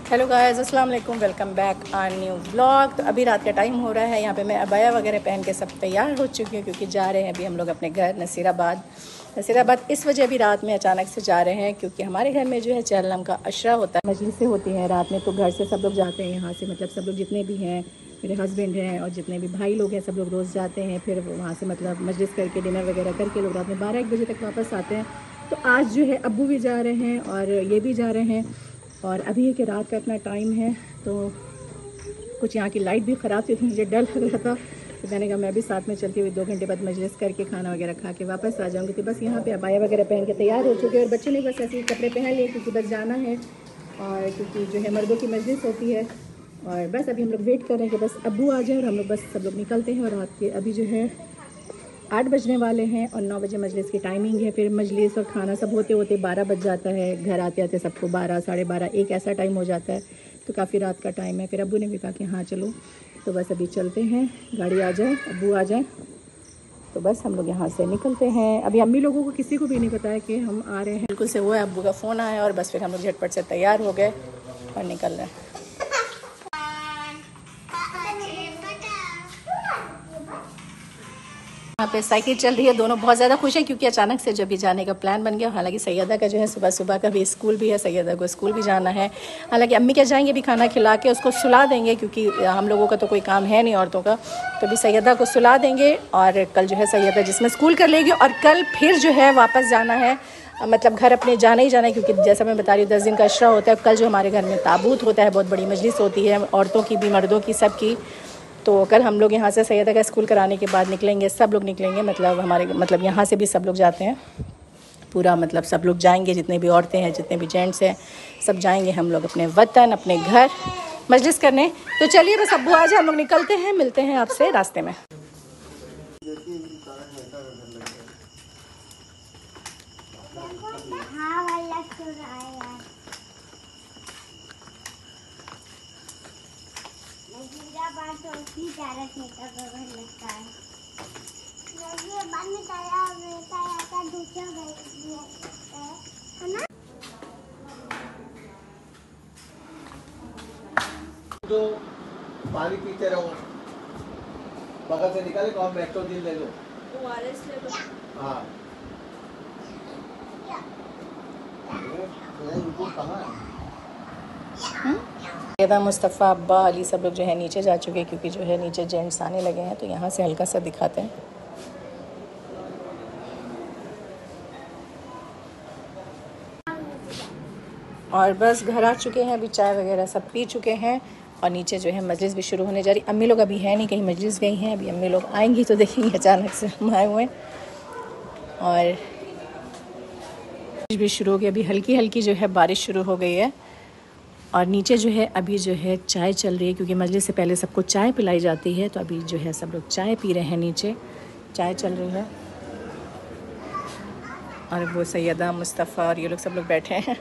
Hello guys, अस्सलाम वालेकुम, welcome back on new vlog. तो अभी रात का टाइम हो रहा है। यहाँ पे मैं अबाया वगैरह पहन के सब तैयार हो चुकी हूँ क्योंकि जा रहे हैं अभी हम लोग अपने घर नसीराबाद। इस वजह भी रात में अचानक से जा रहे हैं क्योंकि हमारे घर में जो है चहलम का अशरा होता है, मजलिसें होती हैं रात में। तो घर से सब लोग जाते हैं यहाँ से, मतलब सब लोग जितने भी हैं, मेरे हस्बैंड हैं और जितने भी भाई लोग हैं, सब लोग रोज़ जाते हैं। फिर वहाँ से मतलब मजलिस करके डिनर वगैरह करके लोग रात में 12-1 बजे तक वापस आते हैं। तो आज जो है अब्बू भी जा रहे हैं और ये भी जा रहे हैं। और अभी कि रात का इतना टाइम है तो कुछ यहाँ की लाइट भी ख़राब थी तो मुझे डर लग रहा था। तो मैंने कहा मैं भी साथ में चलती हुई 2 घंटे बाद मजलिस करके खाना वगैरह खा के वापस आ जाऊँगी। तो बस यहाँ पे अबाया वगैरह पहन के तैयार हो चुके हैं और बच्चों ने बस ऐसे ही कपड़े पहन लिए क्योंकि बस जाना है। और क्योंकि जो है मर्दों की मजलिस होती है और बस अभी हम लोग वेट कर रहे हैं कि बस अब्बू आ जाए और हम लोग बस सब लोग निकलते हैं। और रात के अभी जो है 8 बजने वाले हैं और 9 बजे मजलिस की टाइमिंग है। फिर मजलिस और खाना सब होते होते 12 बज जाता है। घर आते आते सबको 12, साढ़े 12, 1 ऐसा टाइम हो जाता है। तो काफ़ी रात का टाइम है। फिर अब्बू ने भी कहा कि हाँ चलो, तो बस अभी चलते हैं, गाड़ी आ जाए, अब्बू आ जाए तो बस हम लोग यहाँ से निकलते हैं। अभी अम्मी लोगों को किसी को भी नहीं पता है कि हम आ रहे हैं। बिल्कुल से हुआ है, अब्बू का फ़ोन आया और बस फिर हम लोग झटपट से तैयार हो गए और निकल रहे हैं। यहाँ पे साइकिल चल रही है, दोनों बहुत ज़्यादा खुश हैं क्योंकि अचानक से जब भी जाने का प्लान बन गया। हालांकि सैयदा का जो है सुबह सुबह का भी स्कूल भी है, सैयदा को स्कूल भी जाना है। हालांकि अम्मी क्या जाएंगे अभी खाना खिला के उसको सुला देंगे क्योंकि हम लोगों का तो कोई काम है नहीं औरतों का। तो अभी सैयदा को सुला देंगे और कल जो है सैयदा जिसमें स्कूल कर लेगी और कल फिर जो है वापस जाना है, मतलब घर अपने जाना ही जाना है क्योंकि जैसा मैं बता रही हूँ 10 दिन का अशरा होता है। कल जो हमारे घर में ताबूत होता है, बहुत बड़ी मजलिस होती है, औरतों की भी मर्दों की सबकी। तो कल हम लोग यहाँ से सैयदा का स्कूल कराने के बाद निकलेंगे, सब लोग निकलेंगे, मतलब हमारे मतलब यहाँ से भी सब लोग जाते हैं पूरा, मतलब सब लोग जाएंगे, जितने भी औरतें हैं, जितने भी जेंट्स हैं, सब जाएंगे हम लोग अपने वतन, अपने घर मजलिस करने। तो चलिए बस अब्बू आज हम लोग निकलते हैं, मिलते हैं आपसे रास्ते में। तो पानी पीते रहो, बगल से निकाले तो आप मेट्रोजिन ले लो, ORS ले लो। हाँ सैयदा, मुस्तफ़ा, अब्बा, अली सब लोग जो है नीचे जा चुके हैं क्योंकि जो है नीचे जेंट्स आने लगे हैं। तो यहाँ से हल्का सा दिखाते हैं। और बस घर आ चुके हैं, अभी चाय वगैरह सब पी चुके हैं और नीचे जो है मजलिस भी शुरू होने जा रही। अम्मी लोग अभी है नहीं, कहीं मजलिस गई हैं। अभी अम्मी लोग आएंगी तो देखेंगे अचानक से हम आए हुए हैं और भी शुरू हो गई। अभी हल्की हल्की जो है बारिश शुरू हो गई है और नीचे जो है अभी जो है चाय चल रही है क्योंकि मजलिस से पहले सबको चाय पिलाई जाती है। तो अभी जो है सब लोग चाय पी रहे हैं, नीचे चाय चल रही है और वो सैयदा, मुस्तफ़ा और ये लोग सब लोग बैठे हैं।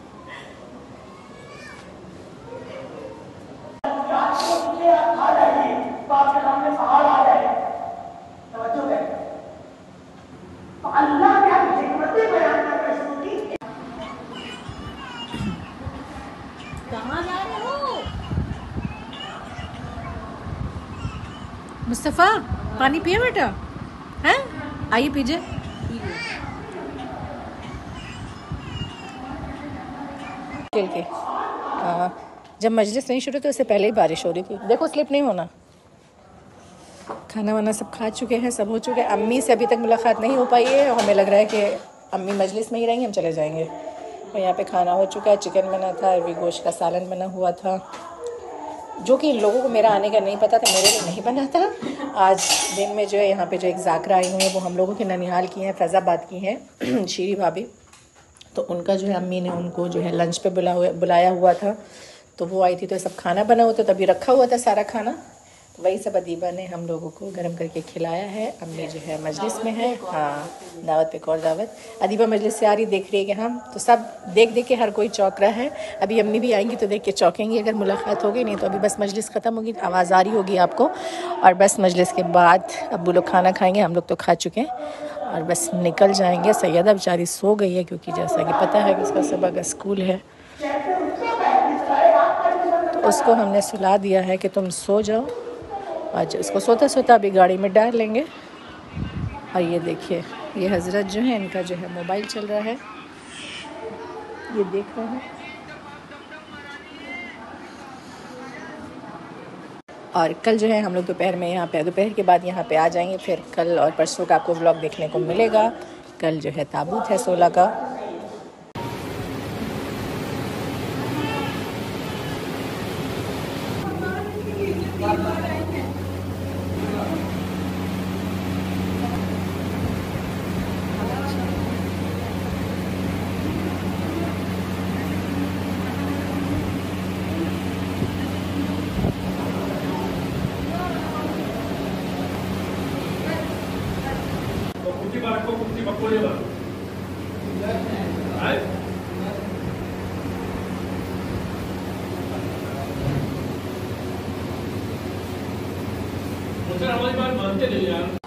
मुस्तफ़ा पानी पिए बेटा, हैं? आइए पीजिए। जब मजलिस नहीं शुरू तो इससे पहले ही बारिश हो रही थी। देखो स्लिप नहीं होना। खाना वाना सब खा चुके हैं, सब हो चुके हैं। अम्मी से अभी तक मुलाकात नहीं हो पाई है और हमें लग रहा है कि अम्मी मजलिस में ही रहेंगी, हम चले जाएंगे। और यहाँ पे खाना हो चुका है, चिकन बना था, अरबी गोश्त का सालन बना हुआ था जो कि इन लोगों को मेरा आने का नहीं पता था, मेरे लिए नहीं बना था। आज दिन में जो है यहाँ पे जो एक ज़ाकरा आई हुई है वो हम लोगों के ननिहाल की हैं, फैज़ाबाद की हैं, शीरी भाभी। तो उनका जो है अम्मी ने उनको जो है लंच पे बुलाया हुआ था। तो वो आई थी तो सब खाना बना हुआ था, तभी रखा हुआ था सारा खाना। तो वही सब अदीबा ने हम लोगों को गर्म करके खिलाया है। अम्मी जो है मजलिस में है, हाँ दावत पे और दावत। अदीबा मजलिस से आ रही, देख रही है कि हम तो सब देख देख के हर कोई चौंक रहा है। अभी अम्मी भी आएंगी तो देख के चौंकेंगी अगर मुलाकात होगी, नहीं तो अभी बस मजलिस ख़त्म होगी, आवाज़ आ रही होगी आपको। और बस मजलिस के बाद अब्बू लोग खाना खाएँगे, हम लोग तो खा चुके हैं और बस निकल जाएंगे। सैयदा बेचारी सो गई है क्योंकि जैसा कि पता है कि उसका सुबह का स्कूल है। उसको हमने सुला दिया है कि तुम सो जाओ। आज उसको सोता सोता अभी गाड़ी में डाल लेंगे। और ये देखिए, ये हज़रत जो है, इनका जो है मोबाइल चल रहा है, ये देख रहे हैं। और कल जो है हम लोग दोपहर में यहाँ पे, दोपहर के बाद यहाँ पे आ जाएंगे। फिर कल और परसों का आपको व्लॉग देखने को मिलेगा। कल जो है ताबूत है 16 का। हमारी बात मानते नहीं यार।